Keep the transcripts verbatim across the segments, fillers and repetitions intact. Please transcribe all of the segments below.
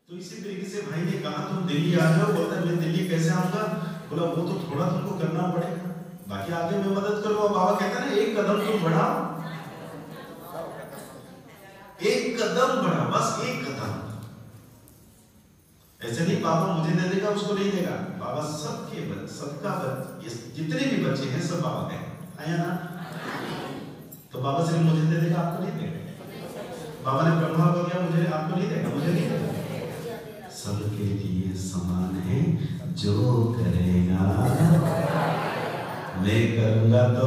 तो इसी तरीके से भाई ने कहा तुम दिल्ली आ जाओ, बोलता है मैं दिल्ली कैसे आऊंगा? बोला वो तो थोड़ा तुमको करना पड़ेगा, बाकी आगे मैं मदद करूंगा। बाबा कहता है ना एक कदम तुम बढ़ाओ, एक कदम बढ़ा, बस एक कदम। ऐसे नहीं बाबा मुझे दे देगा उसको नहीं देगा, बाबा सबके बच्चे, सबका बच्चे, जितने भी बच्चे हैं सब बाबा के आया ना। तो बाबा सिर्फ मुझे दे देगा, आपको नहीं देगा। बाबा ने ब्रह्मा को दिया, मुझे आपको नहीं देगा, मुझे नहीं देगा। सबके लिए समान है, जो करेगा मैं करूंगा तो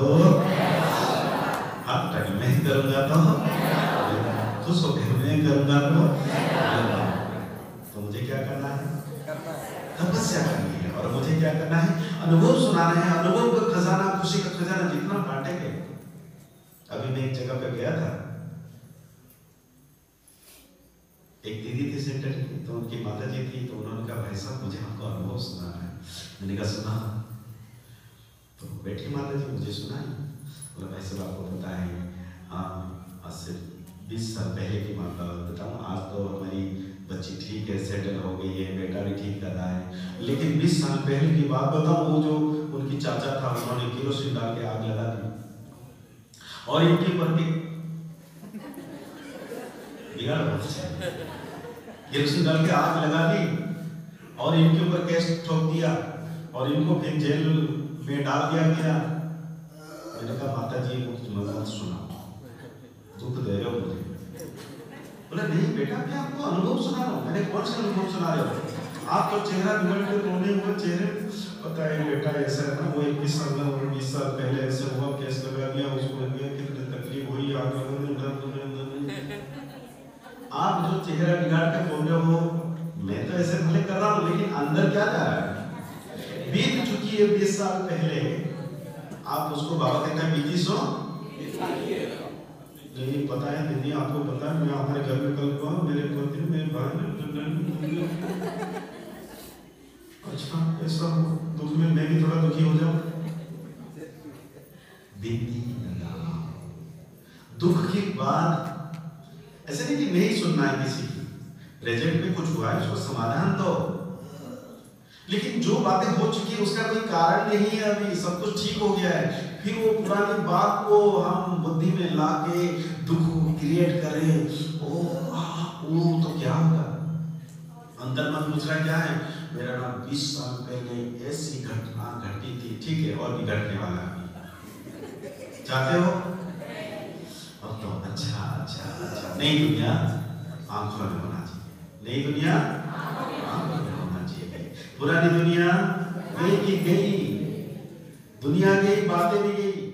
हाथ तक मैं करूंगा तो खुश हो गए, मैं करूंगा तो तो मुझे क्या करना है? तपस्या करनी है। और मुझे क्या करना है? अनुभव सुनाना है। अनुभव का खजाना, खुशी का खजाना जितना बांटेंगे। अभी मैं एक जगह पे गया था, एक दीदी थी सेंटर की, तो उनकी माता जी थी, तो उन्होंने कहा भाई साहब मुझे आपको अनुभव सुनाना है। मैंने कहा सुना। तो बैठी माता जी मुझे सुनाई। बोला भाई साहब आपको पता है हाँ आज से बीस साल पहले की बात बताऊँ, आज तो हमारी बच्ची ठीक है, सेटल हो गई है, बेटा भी ठीक कर रहा है, लेकिन बीस साल पहले की बात बताऊँ, वो जो उनकी चाचा था उन्होंने केरोसिन डाल के आग लगा दी और इनके ऊपर के बिगाड़ केरोसिन डाल के आग लगा दी और इनके ऊपर केस ठोक दिया और इनको फिर जेल में डाल दिया गया। मैंने कहा माता जी मत सुना, दुख दे रहे हो मुझे। बोला नहीं बेटा मैं आपको अनुभव सुना रहा हूँ। मैंने कौन सा अनुभव सुना रहे हो? आप तो चेहरा बिगड़ के रोने हुए चेहरे, पता है बेटा ऐसा है ना, वो इक्कीस साल में वो बीस साल पहले ऐसे हुआ, केस लगा दिया, उसको लग गया, कितनी तकलीफ हुई आगे। आप जो चेहरा बिगाड़ के बोल रहे हो, मैं तो ऐसे भले कर रहा हूँ, लेकिन अंदर क्या जा रहा है? बीत चुकी है बीस साल पहले। आप उसको बाबा कहता है बीती सो नहीं पता है दीदी, आपको पता है मैं हमारे घर में कल हुआ, मेरे पति मेरे भाई अच्छा ऐसा दुख में मैं भी थोड़ा दुखी हो जाऊं। दुख की बात ऐसे नहीं कि नहीं सुनना है किसी की, प्रेजेंट में कुछ हुआ है उसको समाधान दो, लेकिन जो बातें हो चुकी है उसका कोई कारण नहीं है, अभी सब कुछ ठीक हो गया है, फिर वो पुरानी बात को हम बुद्धि में लाके दुख क्रिएट करें। ओ आ, ओ तो क्या होगा? अंदर मन पूछ रहा क्या है? मेरा नाम बीस साल पहले ऐसी घटना घटी थी, ठीक है, और भी घटने वाला है, चाहते हो? और तो अच्छा अच्छा अच्छा नई दुनिया आंखों में होना चाहिए, नई दुनिया आंखों में होना चाहिए। पुरानी दुनिया गई की गई, दुनिया गई, बातें भी गई।